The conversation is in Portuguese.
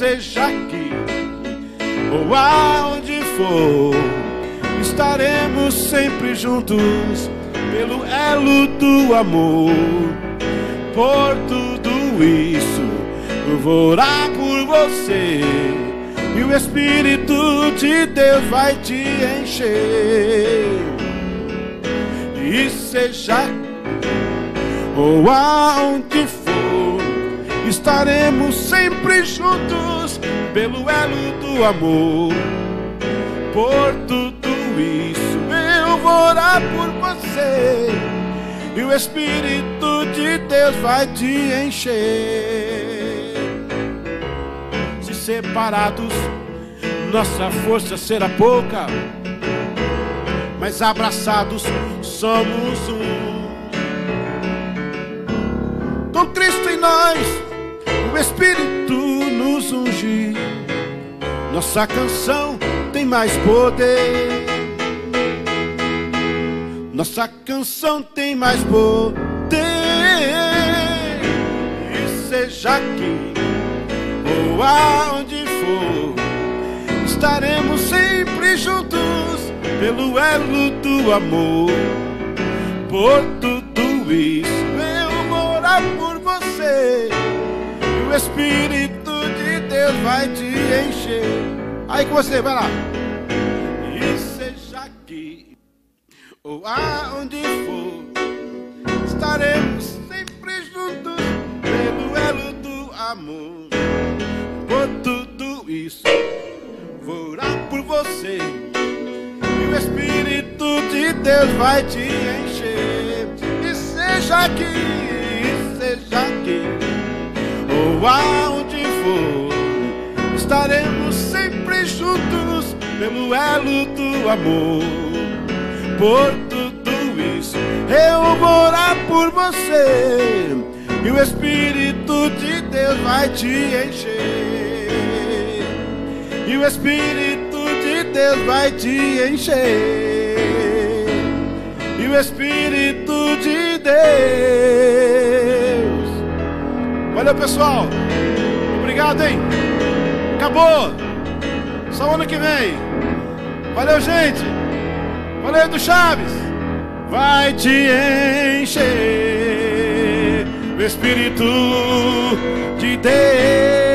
seja aqui ou aonde for, estaremos sempre juntos pelo elo do amor. Por tudo isso eu vou orar por você, e o Espírito de Deus vai te encher. E seja ou aonde for, estaremos sempre juntos pelo elo do amor. Por tudo isso eu vou orar por você, e o Espírito de Deus vai te encher. Se separados nossa força será pouca, mas abraçados somos um. Com Cristo em nós, o Espírito nos unge. Nossa canção tem mais poder. Nossa canção tem mais poder. E seja aqui ou aonde for, estaremos sempre juntos pelo elo do amor. Por tudo isso eu vou orar por você, e o Espírito de Deus vai te encher. Aí com você, vai lá. E seja aqui ou aonde for, estaremos sempre juntos pelo elo do amor. Por tudo isso vou orar por você, e o Espírito de Deus vai te encher. E seja aqui ou aonde for, estaremos sempre juntos pelo elo do amor. Por tudo isso eu vou orar por você, e o Espírito de Deus vai te encher. E o Espírito de Deus vai te encher. E o Espírito de Deus. Valeu, pessoal. Obrigado, hein? Acabou. Só ano que vem. Valeu, gente. Valeu, do Chaves. Vai te encher o Espírito de Deus.